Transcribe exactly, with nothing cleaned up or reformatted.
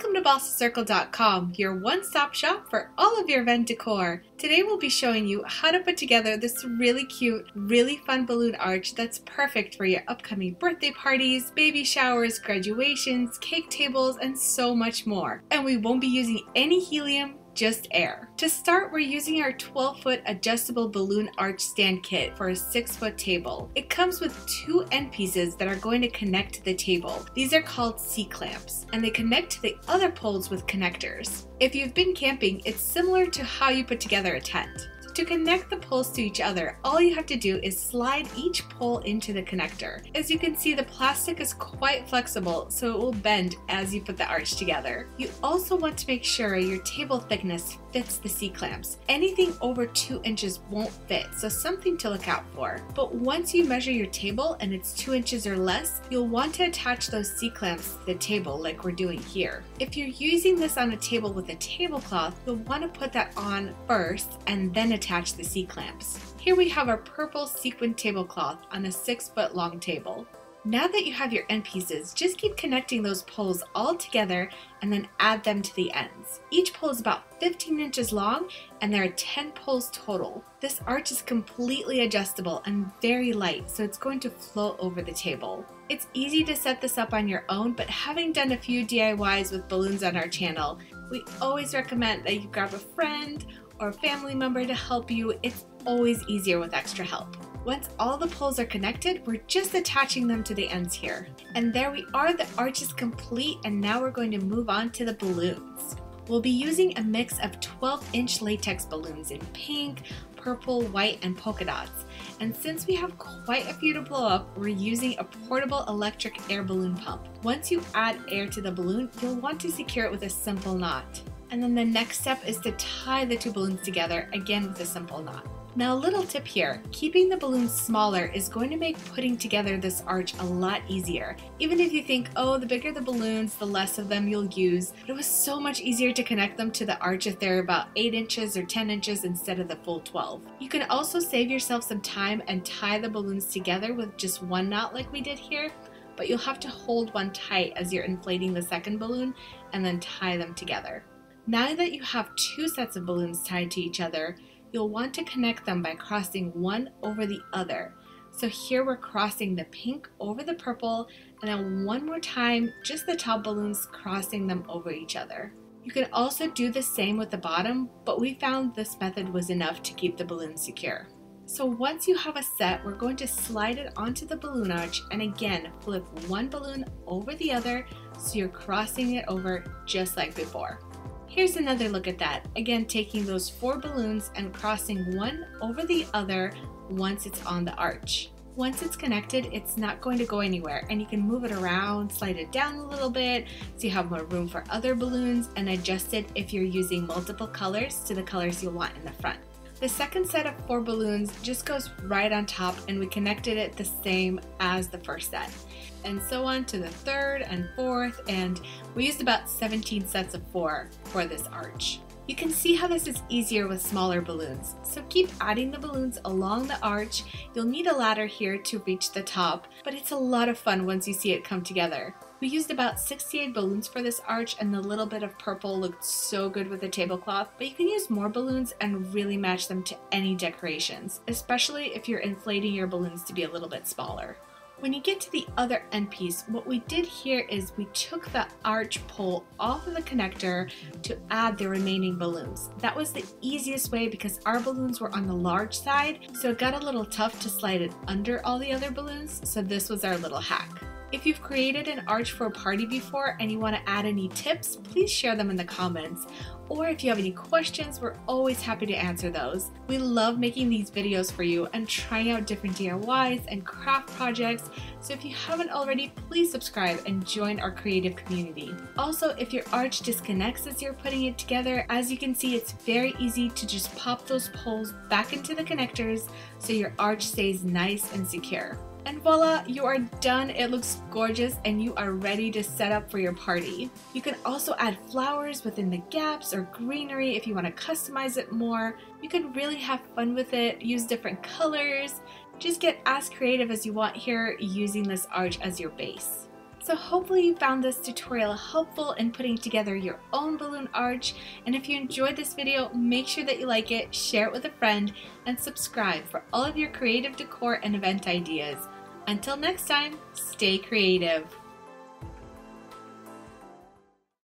Welcome to Balsa Circle dot com, your one-stop shop for all of your event decor. Today we'll be showing you how to put together this really cute, really fun balloon arch that's perfect for your upcoming birthday parties, baby showers, graduations, cake tables, and so much more. And we won't be using any helium, just air. To start, we're using our twelve foot adjustable balloon arch stand kit for a six foot table. It comes with two end pieces that are going to connect to the table. These are called C-clamps, and they connect to the other poles with connectors. If you've been camping, it's similar to how you put together a tent. To connect the poles to each other, all you have to do is slide each pole into the connector. As you can see, the plastic is quite flexible, so it will bend as you put the arch together. You also want to make sure your table thickness fits the C-clamps. Anything over two inches won't fit, so something to look out for. But once you measure your table and it's two inches or less, you'll want to attach those C-clamps to the table like we're doing here. If you're using this on a table with a tablecloth, you'll want to put that on first and then attach attach the C-clamps. Here we have our purple sequin tablecloth on a six foot long table. Now that you have your end pieces, just keep connecting those poles all together and then add them to the ends. Each pole is about fifteen inches long and there are ten poles total. This arch is completely adjustable and very light, so it's going to float over the table. It's easy to set this up on your own, but having done a few D I Ys with balloons on our channel, we always recommend that you grab a friend or a family member to help you. It's always easier with extra help. Once all the poles are connected, we're just attaching them to the ends here. And there we are, the arch is complete, and now we're going to move on to the balloons. We'll be using a mix of twelve inch latex balloons in pink, purple, white, and polka dots. And since we have quite a few to blow up, we're using a portable electric air balloon pump. Once you add air to the balloon, you'll want to secure it with a simple knot. And then the next step is to tie the two balloons together, again with a simple knot. Now a little tip here, keeping the balloons smaller is going to make putting together this arch a lot easier. Even if you think, oh, the bigger the balloons, the less of them you'll use, but it was so much easier to connect them to the arch if they're about eight inches or ten inches instead of the full twelve. You can also save yourself some time and tie the balloons together with just one knot like we did here, but you'll have to hold one tight as you're inflating the second balloon and then tie them together. Now that you have two sets of balloons tied to each other, you'll want to connect them by crossing one over the other. So here we're crossing the pink over the purple, and then one more time, just the top balloons crossing them over each other. You can also do the same with the bottom, but we found this method was enough to keep the balloons secure. So once you have a set, we're going to slide it onto the balloon arch, and again, flip one balloon over the other so you're crossing it over just like before. Here's another look at that, again taking those four balloons and crossing one over the other once it's on the arch. Once it's connected, it's not going to go anywhere, and you can move it around, slide it down a little bit so you have more room for other balloons, and adjust it if you're using multiple colors to the colors you want in the front. The second set of four balloons just goes right on top, and we connected it the same as the first set. And so on to the third and fourth, and we used about seventeen sets of four for this arch. You can see how this is easier with smaller balloons, so keep adding the balloons along the arch. You'll need a ladder here to reach the top, but it's a lot of fun once you see it come together. We used about sixty-eight balloons for this arch, and the little bit of purple looked so good with the tablecloth, but you can use more balloons and really match them to any decorations, especially if you're inflating your balloons to be a little bit smaller. When you get to the other end piece, what we did here is we took the arch pole off of the connector to add the remaining balloons. That was the easiest way because our balloons were on the large side, so it got a little tough to slide it under all the other balloons, so this was our little hack. If you've created an arch for a party before and you want to add any tips, please share them in the comments. Or if you have any questions, we're always happy to answer those. We love making these videos for you and trying out different D I Ys and craft projects, so if you haven't already, please subscribe and join our creative community. Also, if your arch disconnects as you're putting it together, as you can see, it's very easy to just pop those poles back into the connectors so your arch stays nice and secure. And voila, you are done. It looks gorgeous and you are ready to set up for your party. You can also add flowers within the gaps or greenery if you want to customize it more. You can really have fun with it, use different colors. Just get as creative as you want here using this arch as your base. So hopefully you found this tutorial helpful in putting together your own balloon arch, and if you enjoyed this video, make sure that you like it, share it with a friend, and subscribe for all of your creative decor and event ideas. Until next time, stay creative!